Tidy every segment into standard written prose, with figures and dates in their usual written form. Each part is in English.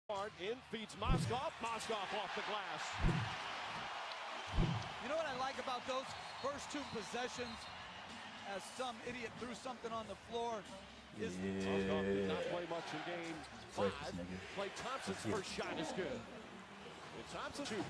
In feeds Moskov. Moskov off the glass. You know what I like about those first two possessions? As some idiot threw something on the floor. Moskov did not play much in game 5. Klay Thompson's first shot is good. And Thompson shoot.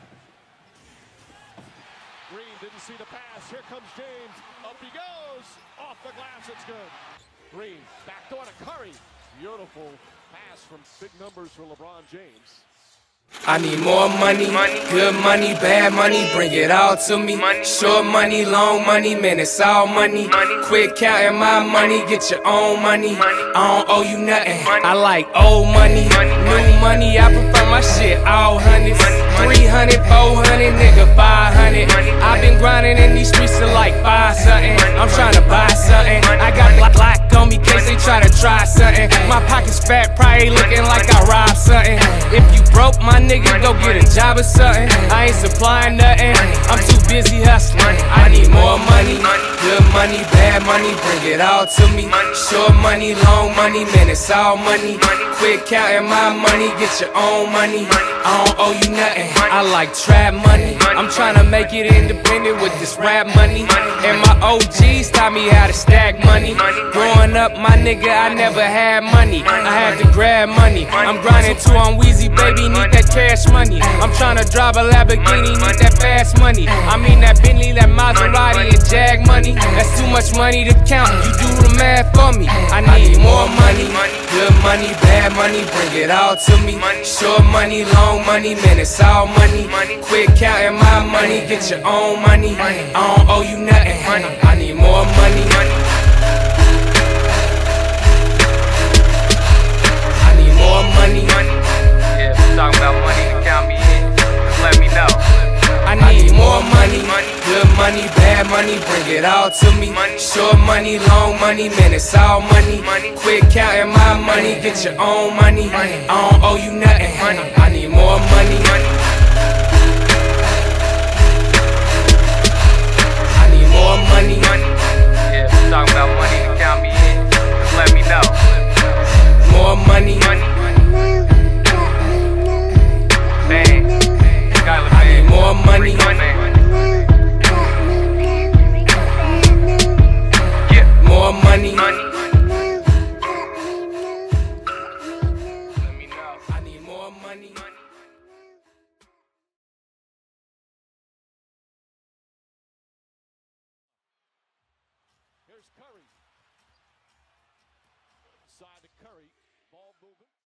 Green didn't see the pass. Here comes James. Up he goes. Off the glass. It's good. Green backdoor to Curry. Beautiful pass from big numbers for LeBron James. I need more money, good money, bad money, bring it all to me. Short money, long money, man, it's all money. Quit counting my money, get your own money. I don't owe you nothing, I like old money. New money, I prefer my shit all hundreds. 300, 400, nigga, 500. I've been grinding in these streets till like 5 something. I'm trying to buy something. I got black on me, case they try to try something. My pockets fat, probably looking like I robbed something. If you broke, my nigga, go get a job or something. I ain't supplying nothing, I'm too busy hustling. I need more money, good money, bad money, bring it all to me. Short money, long money, man, it's all money. Quit counting my money, get your own money. I don't owe you nothing, I like trap money. I'm trying to make it independent with this rap money. And my OGs taught me how to stack money. Growing up, my nigga, I never had money, I had to grab money. I'm grinding too on Weezy, baby, need that cash money. I'm trying to drive a Lamborghini, need that fast money. I mean that Bentley, that Maserati, and Jag money. That's too much money to count, you do the math for me. I need more money, good money, bad money, bring it all to me. Short money, long money, man, it's all money. Quit counting my money, get your own money. I don't owe you nothing, I need more money. I need more money. Yeah, if you're talking about money to count me in, just let me know. I need more money, good money, bad money, bring it all to me. Short money, long money, man, it's all money. Quit counting my money, get your own money. I don't owe you nothing, I need more money. I need more money. Yeah, if you're talking about money to count me in, just let me know. More money. Bang. Skylar, I need more money. Yeah. More money. Let me know. I need more money. Here's Curry. Side to Curry. Ball moving.